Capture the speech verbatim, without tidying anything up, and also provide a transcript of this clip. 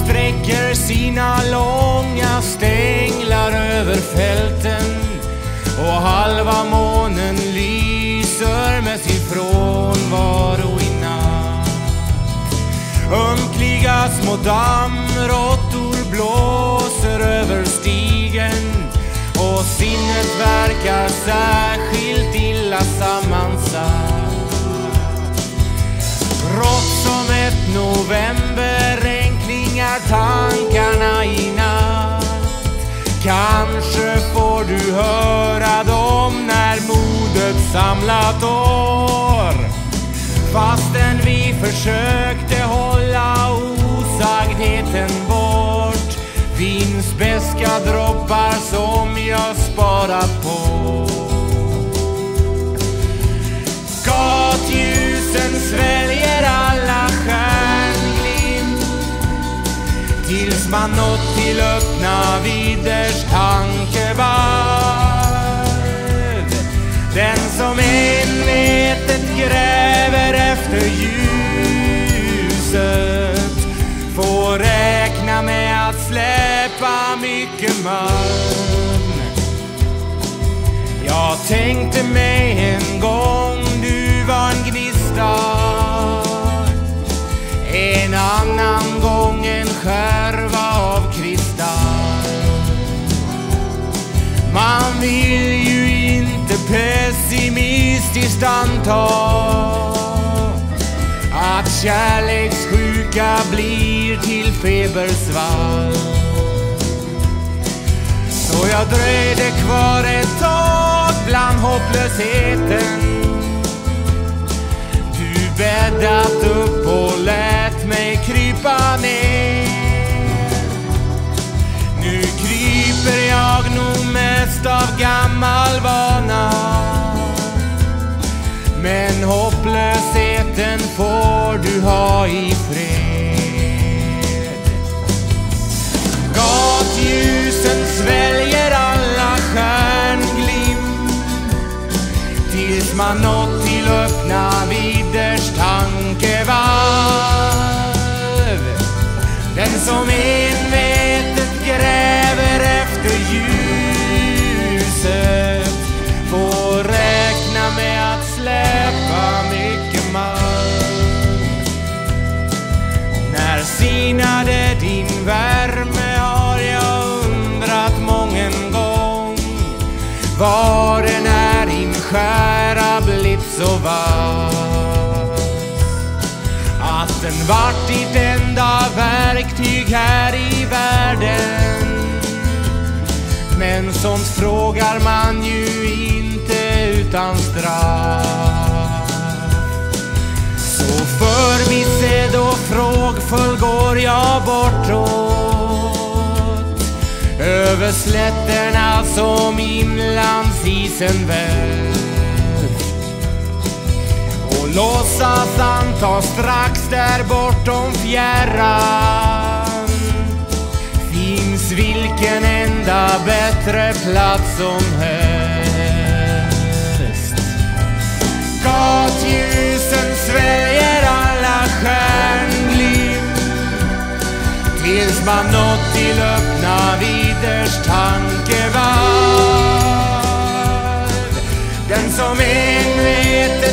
sträcker sina långa stänglar över fälten och halva månen lyser med sin frånvaro i natt. Ömkliga små dammråttor blåser över stigen och sinnet verkar särskilt illa sammansatt. Rått som ett novemberregn klingar tankarna i natt. Kanske får du höra dem när modet samlat år. Fastän vi försökte hålla osagdheten bort, finns beska droppar som jag sparat på. Gatljusen sväljer alla stjärnglimt tills man nått till öppna vidders tankevarv. Den som envetet gräver efter ljuset får räkna med att släppa mycket malm. Jag tänkte mig en gång du var en gnista, en annan gång en skärva av kristall. Man vill ju inte pessimistiskt anta att kärlekssjuka blir till febersvall. Så jag dröjde kvar ett tag bland hopplösheten. Du bäddat upp och lät mig krypa ner. Nu kryper jag nog mest av gammal vana, men hopplösheten får du ha i fred. Gatljusen sväljer alla stjärnglimt tills man nått till öppna vidders tankevarv. Den som envetet gräver efter ljuset får räkna med att släppa mycket malm. När sinade din värme har jag undrat mången gång, var den är din skära blivit så vass att den vart ditt enda verktyg här i världen. Men sånt frågar man ju inte utan straff. Så förbisedd och frågfull går jag bortåt över slätterna som inlandsisen vält, och låtsas anta strax där bortom fjärran finns vilken enda bättre plats som helst. Gatljusen sväljer alla stjärnglimt tills man nått till öppna vidders tankevarv. Den som envetet